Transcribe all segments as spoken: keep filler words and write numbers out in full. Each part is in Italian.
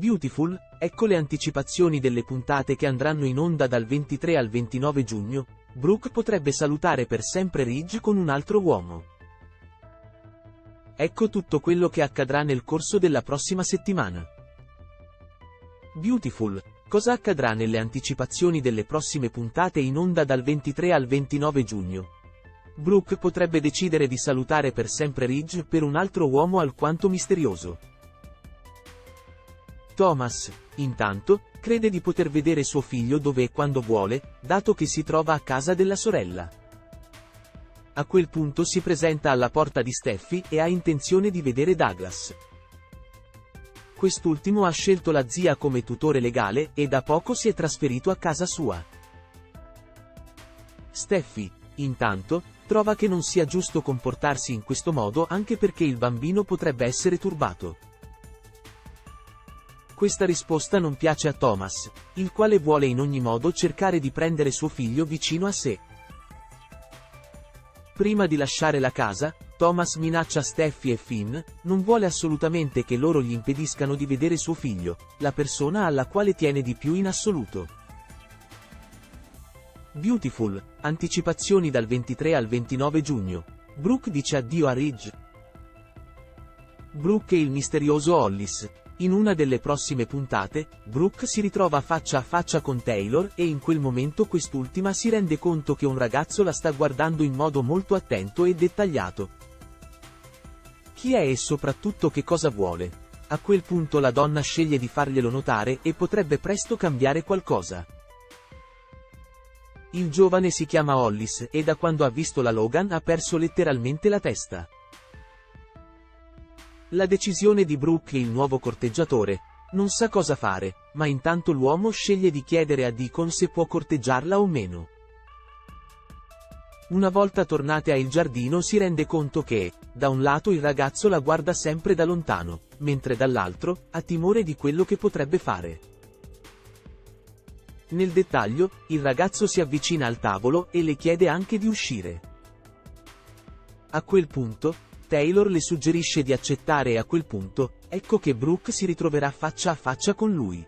Beautiful, ecco le anticipazioni delle puntate che andranno in onda dal ventitré al ventinove giugno. Brooke potrebbe salutare per sempre Ridge con un altro uomo. Ecco tutto quello che accadrà nel corso della prossima settimana. Beautiful, cosa accadrà nelle anticipazioni delle prossime puntate in onda dal ventitré al ventinove giugno? Brooke potrebbe decidere di salutare per sempre Ridge per un altro uomo alquanto misterioso. Thomas, intanto, crede di poter vedere suo figlio dove e quando vuole, dato che si trova a casa della sorella. A quel punto si presenta alla porta di Steffi e ha intenzione di vedere Douglas. Quest'ultimo ha scelto la zia come tutore legale e da poco si è trasferito a casa sua. Steffi, intanto, trova che non sia giusto comportarsi in questo modo anche perché il bambino potrebbe essere turbato. Questa risposta non piace a Thomas, il quale vuole in ogni modo cercare di prendere suo figlio vicino a sé. Prima di lasciare la casa, Thomas minaccia Steffi e Finn, non vuole assolutamente che loro gli impediscano di vedere suo figlio, la persona alla quale tiene di più in assoluto. Beautiful, anticipazioni dal ventitré al ventinove giugno. Brooke dice addio a Ridge. Brooke e il misterioso Hollis. In una delle prossime puntate, Brooke si ritrova faccia a faccia con Taylor e in quel momento quest'ultima si rende conto che un ragazzo la sta guardando in modo molto attento e dettagliato. Chi è e soprattutto che cosa vuole? A quel punto la donna sceglie di farglielo notare e potrebbe presto cambiare qualcosa. Il giovane si chiama Hollis e da quando ha visto la Logan ha perso letteralmente la testa. La decisione di Brooke, il nuovo corteggiatore, non sa cosa fare, ma intanto l'uomo sceglie di chiedere a Deacon se può corteggiarla o meno. Una volta tornate al giardino si rende conto che, da un lato il ragazzo la guarda sempre da lontano, mentre dall'altro, ha timore di quello che potrebbe fare. Nel dettaglio, il ragazzo si avvicina al tavolo e le chiede anche di uscire. A quel punto, Taylor le suggerisce di accettare e a quel punto, ecco che Brooke si ritroverà faccia a faccia con lui.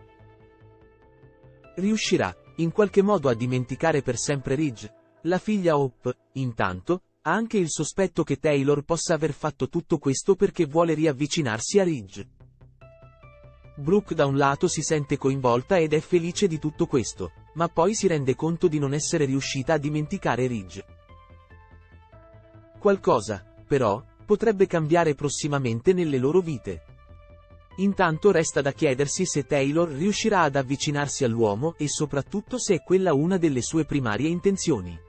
Riuscirà, in qualche modo a dimenticare per sempre Ridge? La figlia Hope, intanto, ha anche il sospetto che Taylor possa aver fatto tutto questo perché vuole riavvicinarsi a Ridge. Brooke da un lato si sente coinvolta ed è felice di tutto questo, ma poi si rende conto di non essere riuscita a dimenticare Ridge. Qualcosa, però, potrebbe cambiare prossimamente nelle loro vite. Intanto resta da chiedersi se Taylor riuscirà ad avvicinarsi all'uomo e soprattutto se è quella una delle sue primarie intenzioni.